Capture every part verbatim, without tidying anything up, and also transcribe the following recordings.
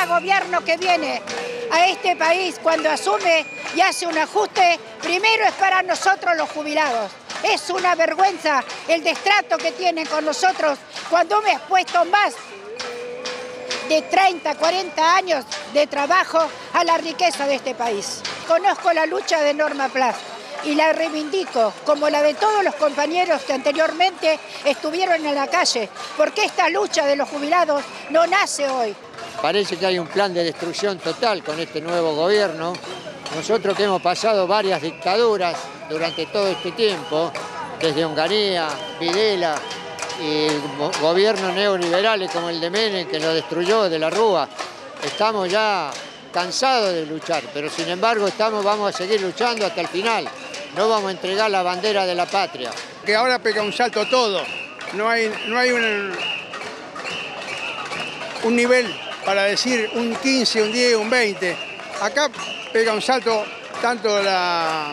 gobierno que viene a este país, cuando asume y hace un ajuste, primero es para nosotros los jubilados. Es una vergüenza el destrato que tienen con nosotros cuando me has puesto más de treinta, cuarenta años de trabajo a la riqueza de este país. Conozco la lucha de Norma Plas y la reivindico como la de todos los compañeros que anteriormente estuvieron en la calle, porque esta lucha de los jubilados no nace hoy. Parece que hay un plan de destrucción total con este nuevo gobierno. Nosotros que hemos pasado varias dictaduras durante todo este tiempo, desde Onganía, Videla y gobiernos neoliberales como el de Menem, que lo destruyó, de la Rúa, estamos ya cansados de luchar, pero sin embargo estamos, vamos a seguir luchando hasta el final. No vamos a entregar la bandera de la patria. Que ahora pega un salto todo, no hay, no hay un, un nivel para decir un quince, un diez, un veinte. Acá pega un salto tanto la,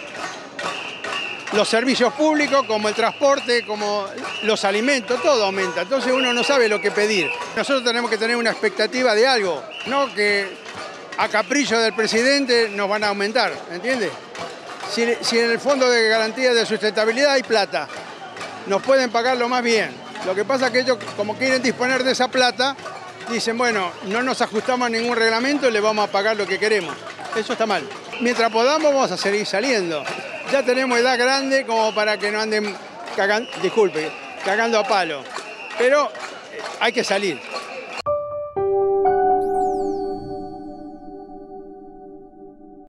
los servicios públicos como el transporte, como los alimentos, todo aumenta. Entonces uno no sabe lo que pedir. Nosotros tenemos que tener una expectativa de algo, no que a capricho del presidente nos van a aumentar, ¿entiendes? Si, si en el Fondo de Garantía de Sustentabilidad hay plata, nos pueden pagarlo más bien. Lo que pasa es que ellos, como quieren disponer de esa plata, dicen, bueno, no nos ajustamos a ningún reglamento y le vamos a pagar lo que queremos. Eso está mal. Mientras podamos vamos a seguir saliendo. Ya tenemos edad grande como para que no anden cagando, disculpe, cagando a palo. Pero hay que salir.